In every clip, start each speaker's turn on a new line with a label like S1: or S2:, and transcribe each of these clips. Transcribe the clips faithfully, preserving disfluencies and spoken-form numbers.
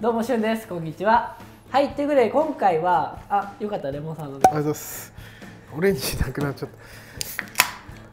S1: どうもしゅんです。こんにちは。はい、ということで今回はあ、よかったレモンさんの。ありがとう
S2: ございます。オレンジなくなっちゃった。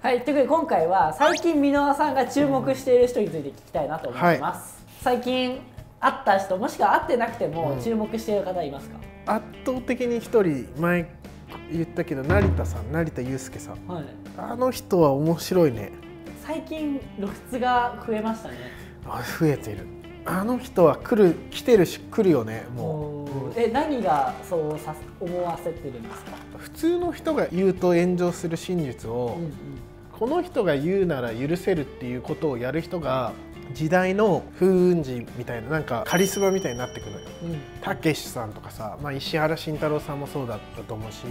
S1: はい、ということで今回は最近箕輪さんが注目している人について聞きたいなと思います。はい、最近会った人、もしくは会ってなくても注目している方いますか？
S2: うん、圧倒的に一人前言ったけど成田さん、成田悠輔さん、はい、あの人は面白いね。
S1: 最近露出が増えましたね。
S2: あ、増えてる。あの人は来る来てるし来るよね。もう、
S1: うん、え何がそうさ思わせてるんですか？
S2: 普通の人が言うと炎上する真実を、うんうん、この人が言うなら許せるっていうことをやる人が時代の風雲児みたいな、なんかカリスマみたいになってくるのよ。たけしさんとかさ、まあ、石原慎太郎さんもそうだったと思うし、うん、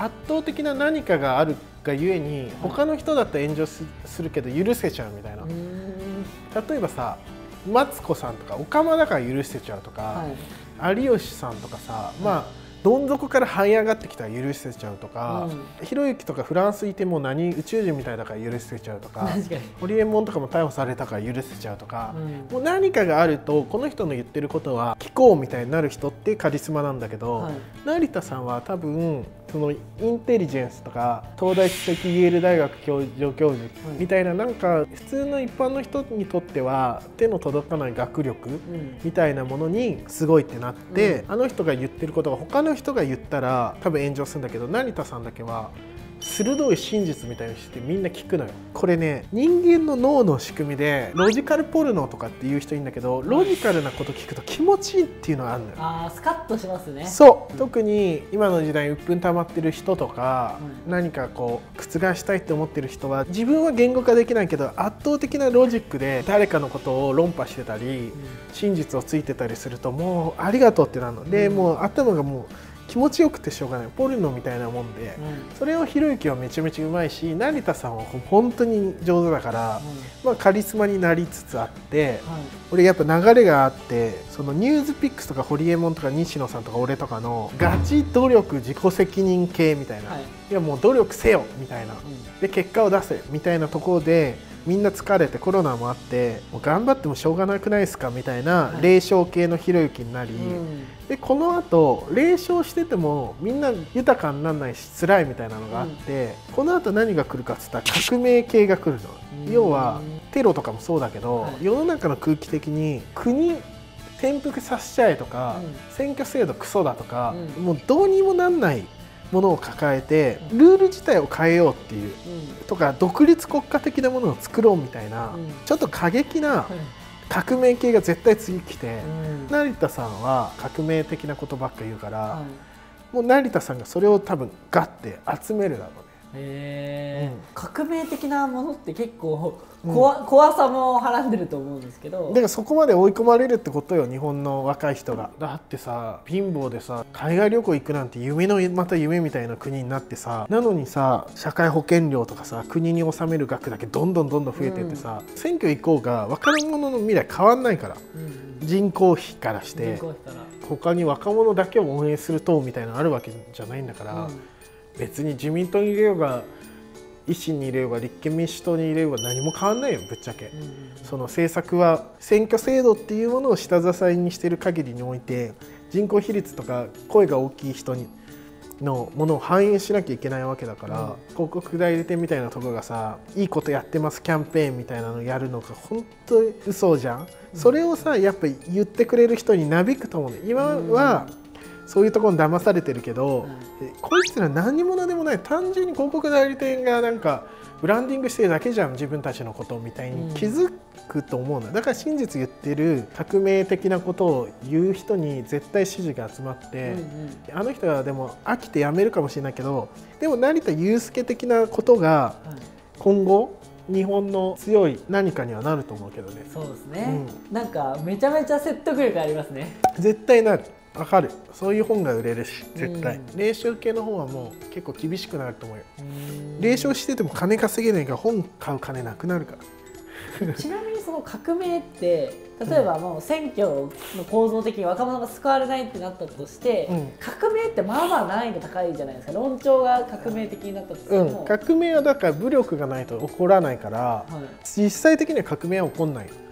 S2: 圧倒的な何かがあるがゆえに他の人だったら炎上するけど許せちゃうみたいな。例えばさ、マツコさんとかオカマだから許せちゃうとか、はい、有吉さんとかさ、まあどん底から這い上がってきたら許せちゃうとか、うん、ひろゆきとかフランスいても何宇宙人みたいだから許せちゃうとか、ホリエモンとかも逮捕されたから許せちゃうとか、うん、もう何かがあるとこの人の言ってることは聞こうみたいになる人ってカリスマなんだけど、はい、成田さんは多分そのインテリジェンスとか東大首席イェール大学教授教授みたいな、なんか普通の一般の人にとっては手の届かない学力みたいなものにすごいってなって、うん、あの人が言ってることが他の人が言ったら多分炎上するんだけど、成田さんだけは鋭い真実みたいにしてみんな聞くのよ。これね、人間の脳の仕組みでロジカルポルノとかっていう人いるんだけど、ロジカルなこと聞くと気持ちいいっていうのがあるのよ。
S1: あー、スカッとしますね。
S2: そう、特に今の時代鬱憤溜まってる人とか、うん、何かこう覆したいって思ってる人は自分は言語化できないけど圧倒的なロジックで誰かのことを論破してたり、うん、真実をついてたりするともうありがとうってなるので、うん、もう頭がもう気持ちよくてしょうがない、ポルノみたいなもんで、うん、それをひろゆきはめちゃめちゃうまいし、成田さんは本当に上手だから、うん、まあカリスマになりつつあって、はい、俺やっぱ流れがあって、そのニュースピックスとかホリエモンとか西野さんとか俺とかのガチ努力自己責任系みたいな、はい、いやもう努力せよみたいな、うん、で結果を出せみたいなところでみんな疲れてコロナもあってもう頑張ってもしょうがなくないですかみたいな霊障系のひろゆきになり、はい、うん、でこのあと霊障しててもみんな豊かにならないし辛いみたいなのがあって、うん、このあと何が来るかっつったら革命系が来るの、うん、要はテロとかもそうだけど、はい、世の中の空気的に国転覆させちゃえとか、うん、選挙制度クソだとか、うん、もうどうにもなんないものを抱えてルール自体を変えようっていう、うん、とか独立国家的なものを作ろうみたいな、うん、ちょっと過激な革命系が絶対次来て、うん、成田さんは革命的なことばっか言うから、うん、もう成田さんがそれを多分ガッて集めるだろうね。
S1: へー、うん、革命的なものって結構怖、うん、怖さもはらんでると思うんですけど、
S2: だからそこまで追い込まれるってことよ、日本の若い人が。だってさ、貧乏でさ海外旅行行くなんて夢のまた夢みたいな国になってさ、なのにさ社会保険料とかさ国に納める額だけどんどんどんどん増えてってさ、うん、選挙行こうが若者の未来変わんないから、うん、人口比からして他に若者だけを応援する党みたいなのあるわけじゃないんだから、うん、別に自民党に入れようが維新に入れようが立憲民主党に入れようが何も変わんないよぶっちゃけ、うんうん、その政策は選挙制度っていうものを下支えにしている限りにおいて人口比率とか声が大きい人にのものを反映しなきゃいけないわけだから、うん、広告代理店みたいなところがさいいことやってますキャンペーンみたいなのやるのが本当に嘘じゃん、うん、それをさやっぱ言ってくれる人になびくと思うね。今は、うん、そういうところに騙されてるけど、うん、こいつら何者でもない、単純に広告代理店がなんかブランディングしてるだけじゃん自分たちのことみたいに気づくと思うの、うん、だから真実言ってる革命的なことを言う人に絶対支持が集まって、うんうん、あの人はでも飽きてやめるかもしれないけど、でも成田悠輔的なことが今後日本の強い何かにはなると思うけどね。
S1: そうですね、うん、なんかめちゃめちゃ説得力ありますね。
S2: 絶対なる、わかる。そういう本が売れるし絶対、うん、霊障系の本はもう結構厳しくなると思うよ。霊障してても金稼げないから本買う金なくなるから
S1: ちなみにその革命って例えばもう選挙の構造的に若者が救われないってなったとして、うん、革命ってまあまあ難易度高いじゃないですか。論調が革命的になったとしても、
S2: うん、革命はだから武力がないと起こらないから、はい、実際的には革命は起こんない。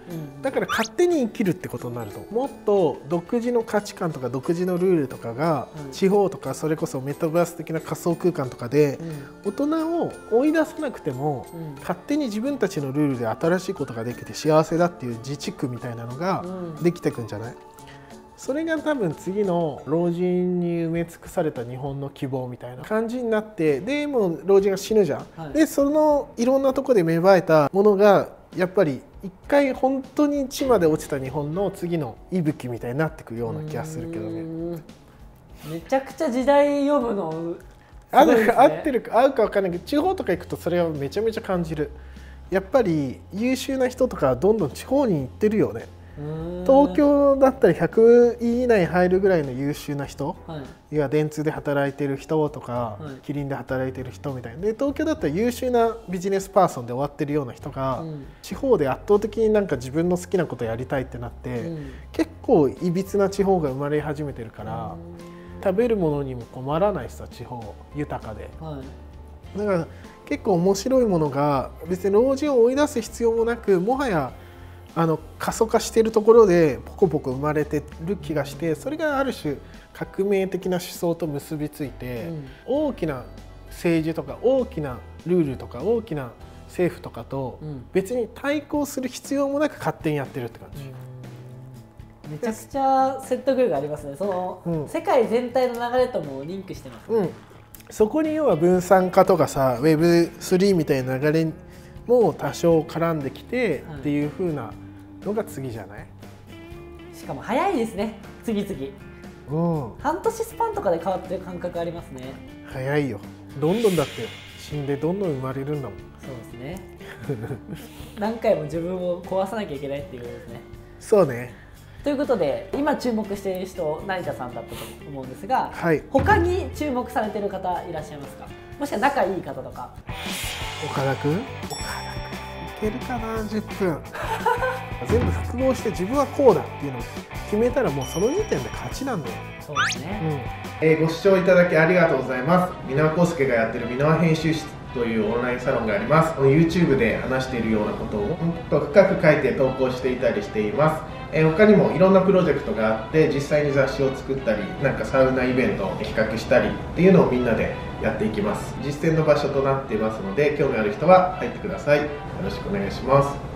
S2: だから勝手に生きるってことになると、もっと独自の価値観とか独自のルールとかが地方とかそれこそメタバース的な仮想空間とかで大人を追い出さなくても勝手に自分たちのルールで新しいことができて幸せだっていう自治区みたいなのができてくんじゃない？それが多分次の老人に埋め尽くされた日本の希望みたいな感じになって、でもう老人が死ぬじゃん、はい、でそのいろんなとこで芽生えたものがやっぱり一回本当に地まで落ちた日本の次の息吹みたいになってくような気がするけどね。
S1: めちゃくちゃ時代読むの
S2: 合ってるか合うか分かんないけど、地方とか行くとそれをめちゃめちゃ感じる。やっぱり優秀な人とかどんどん地方に行ってるよね。東京だったらひゃくい以内入るぐらいの優秀な人、はい、いや電通で働いてる人とか、はい、キリンで働いてる人みたいなで、東京だったら優秀なビジネスパーソンで終わってるような人が、うん、地方で圧倒的になんか自分の好きなことやりたいってなって、うん、結構いびつな地方が生まれ始めてるから、うん、食べるものにも困らないしさ、地方豊かで、はい、だから結構面白いものが別に老人を追い出す必要もなく、もはやあの過疎化しているところでポコポコ生まれてる気がして、それがある種革命的な思想と結びついて、うん、大きな政治とか大きなルールとか大きな政府とかと別に対抗する必要もなく勝手にやってるって感じ、
S1: うん、めちゃくちゃ説得力ありますね。その、うん、世界全体の流れともリンクしてますね、うん、
S2: そこに要は分散化とかさ ウェブスリー みたいな流れも多少絡んできてっていう風なのが次じゃない？
S1: しかも早いですね、次々、うん、半年スパンとかで変わってる感覚ありますね。
S2: 早いよ、どんどんだって死んでどんどん生まれるんだもん。
S1: そうですね何回も自分を壊さなきゃいけないっていうことですね。
S2: そうね。
S1: ということで今注目している人成田さんだったと思うんですが、
S2: はい、
S1: 他に注目されている方いらっしゃいますか？もしくは仲いい方とか。
S2: 岡田君？岡田君いけるかな、じゅっぷん全部複合して自分はこうだっていうのを決めたらもうその時点で勝ちなんだよ。
S1: そうですね、
S2: うん、えー、ご視聴いただきありがとうございます。箕輪康介がやってる箕輪編集室というオンラインサロンがあります。YouTube で話しているようなことをもっと深く書いて投稿していたりしています。えー、他にもいろんなプロジェクトがあって、実際に雑誌を作ったりなんかサウナイベントを企画したりっていうのをみんなでやっていきます。実践の場所となっていますので、興味ある人は入ってください。よろしくお願いします。